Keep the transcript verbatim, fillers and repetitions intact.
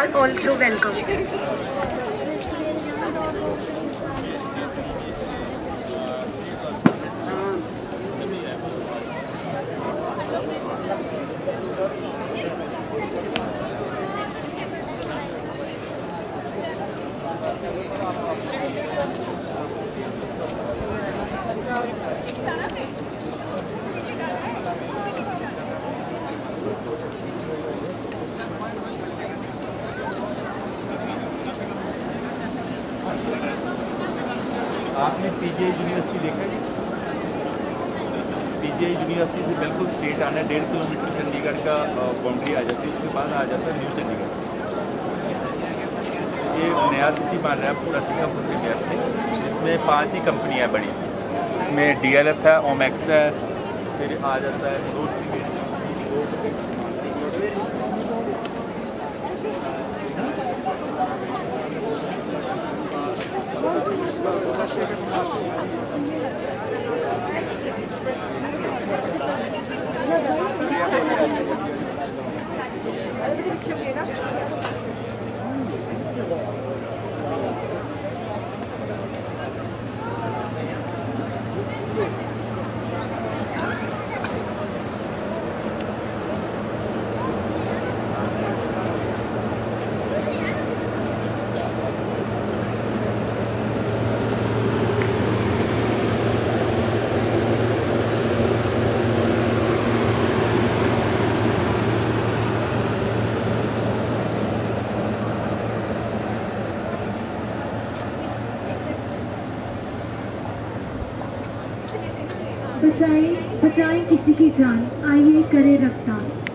are also welcome. आपने PGI university देखा है? पीजीआई यूनिवर्सिटी से बिल्कुल स्ट्रेट आना है, डेढ़ किलोमीटर चंडीगढ़ का बाउंड्री आ जाती है, उसके बाद आ जाता है न्यू चंडीगढ़। ये नया सिटी मान रहा है पूरा सिंगापुर के गैप से। इसमें पांच ही कंपनियां बड़ी, इसमें डीएलएफ है, ओमेक्स है, फिर आ जाता है दो बचाएं बचाएं किसी की जान, आइए करे रफ्तार।